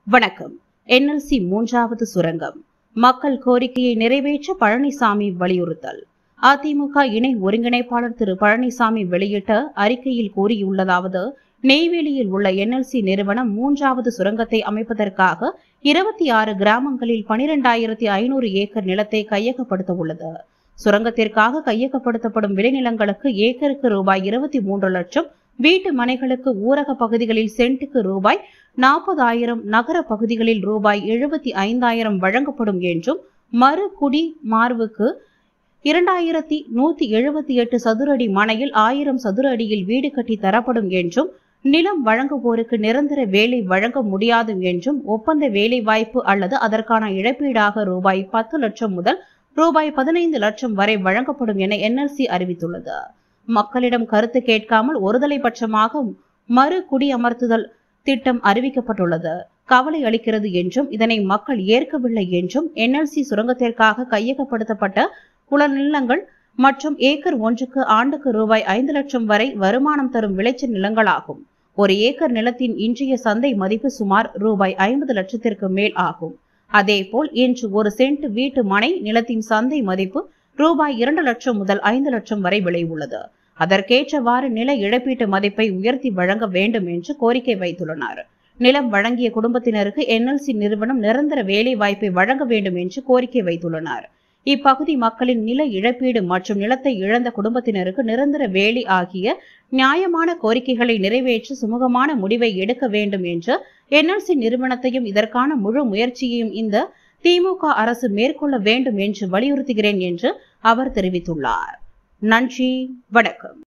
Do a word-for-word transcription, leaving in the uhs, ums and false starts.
வணக்கம். என்எல்சி மூன்றாவது சுரங்கம் மக்கள் கோரிக்கையை நிறைவேற்ற பழனிசாமி வலியுறுத்தல். அதிமுக இணை ஒருங்கிணைப்பாளர் திரு பழனிசாமி வெளியிட்ட அறிக்கையில் கூறியுள்ளதாவது: நெய்வேலியில் உள்ள என்எல்சி நிறுவனம் மூன்றாவது சுரங்கத்தை அமைப்பதற்காக இருபத்தி ஆறு கிராமங்களில் பனிரெண்டாயிரத்தி ஐநூறு ஏக்கர் நிலத்தை கையகப்படுத்த உள்ளது. சுரங்கத்திற்காக கையகப்படுத்தப்படும் விளைநிலங்களுக்கு ஏக்கருக்கு ரூபாய் இருபத்தி மூன்று லட்சம், வீட்டு மனைகளுக்கு ஊரக பகுதிகளில் சென்ட்டுக்கு ரூபாய் நாற்பதாயிரம், நகர பகுதிகளில் ரூபாய் எழுபத்தி ஐந்தாயிரம் வழங்கப்படும் என்றும், மறு குடி மார்வுக்கு இரண்டாயிரத்தி நூத்தி எழுபத்தி எட்டு சதுர அடி மனையில் ஆயிரம் சதுர அடியில் வீடு கட்டி தரப்படும் என்றும், நிலம் வழங்குவோருக்கு நிரந்தர வேலை வழங்க முடியாது என்றும், ஒப்பந்த வேலை வாய்ப்பு அல்லது அதற்கான இழப்பீடாக ரூபாய் பத்து லட்சம் முதல் ரூபாய் பதினைந்து லட்சம் வரை வழங்கப்படும் என என்எல்சி அறிவித்துள்ளது. மக்களிடம் கருத்து கேட்காமல் ஒருதலை பட்சமாக மறு குடியமர்த்துதல் திட்டம் அறிவிக்கப்பட்டுள்ளது. கவலை அளிக்கிறது என்றும், இதனை மக்கள் ஏற்கவில்லை என்றும், என்எல்சி சுரங்கத்திற்காக கையகப்படுத்தப்பட்ட உள்ள நிலங்கள் மற்றும் ஏக்கர் ஒன்றுக்கு ஆண்டுக்கு ரூபாய் ஐந்து லட்சம் வரை வருமானம் தரும் விளைச்சல் நிலங்களாகும். ஒரு ஏக்கர் நிலத்தின் இன்றைய சந்தை மதிப்பு சுமார் ரூபாய் ஐம்பது லட்சத்திற்கு மேல் ஆகும். அதேபோல் இன்று ஒரு சென்ட் வீட்டு மனை நிலத்தின் சந்தை மதிப்பு ரூபாய் இரண்டு லட்சம் முதல் ஐந்து லட்சம் வரை விலை உள்ளது. அதற்கேற்றவாறு நில இழப்பீட்டு மதிப்பை உயர்த்தி வழங்க வேண்டும் என்று கோரிக்கை வைத்துள்ளனர். நிலம் வழங்கிய குடும்பத்தினருக்கு என்எல்சி நிறுவனம் நிரந்தர வேலை வாய்ப்பை வழங்க வேண்டும் என்று கோரிக்கை வைத்துள்ளனர். இப்பகுதி மக்களின் நில இழப்பீடு மற்றும் நிலத்தை இழந்த குடும்பத்தினருக்கு நிரந்தர வேலை ஆகிய நியாயமான கோரிக்கைகளை நிறைவேற்ற சுமூகமான முடிவை எடுக்க வேண்டும் என்று என்எல்சி நிறுவனத்தையும் இதற்கான முழு முயற்சியையும் இந்த திமுக அரசு மேற்கொள்ள வேண்டும் என்று வலியுறுத்துகிறேன் என்று அவர் தெரிவித்துள்ளார். நன்றி, வணக்கம்.